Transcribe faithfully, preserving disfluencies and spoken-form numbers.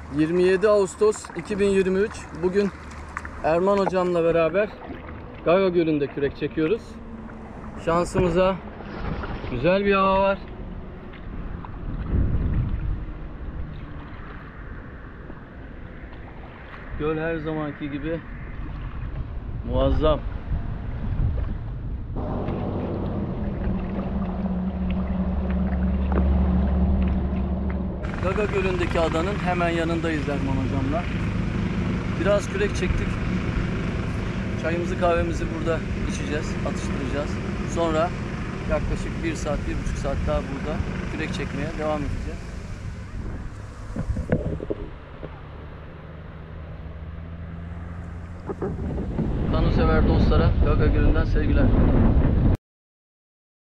yirmi yedi Ağustos iki bin yirmi üç. Bugün Erman hocamla beraber Gaga Gölü'nde kürek çekiyoruz. Şansımıza güzel bir hava var. Göl her zamanki gibi muazzam. Gaga Gölü'ndeki adanın hemen yanındayız Erman hocamla. Biraz kürek çektik. Çayımızı kahvemizi burada içeceğiz, atıştıracağız. Sonra yaklaşık bir saat, bir buçuk saat daha burada kürek çekmeye devam edeceğiz. Kano sever dostlara Gaga Gölü'nden sevgiler.